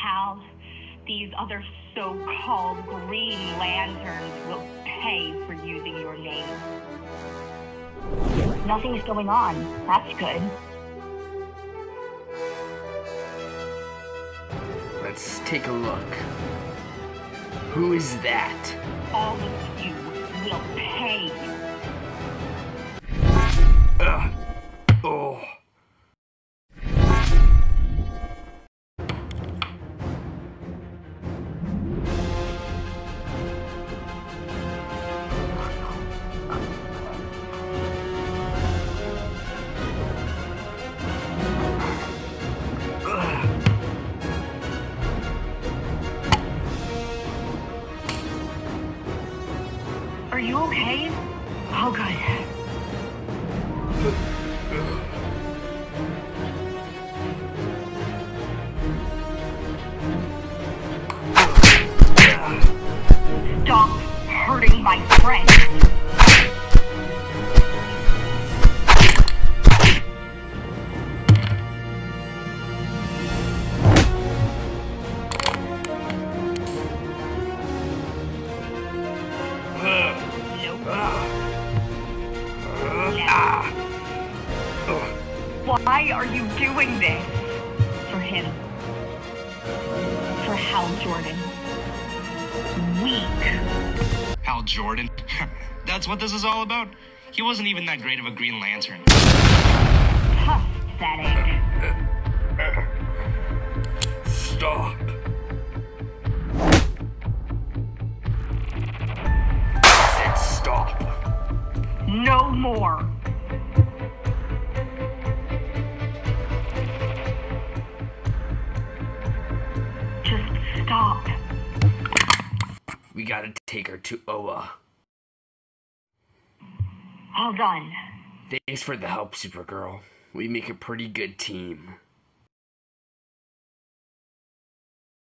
pal. These other so-called Green Lanterns will pay for using your name. Nothing's going on. That's good. Let's take a look. Who is that? All of you will pay. Oh. Are you okay? Oh, good. Stop hurting my friend. Why are you doing this? For him. For Hal Jordan. Weak. Hal Jordan? That's what this is all about? He wasn't even that great of a Green Lantern. Pathetic. Stop. I said stop. No more. Just stop. We gotta take her to Oa. All done. Thanks for the help, Supergirl. We make a pretty good team.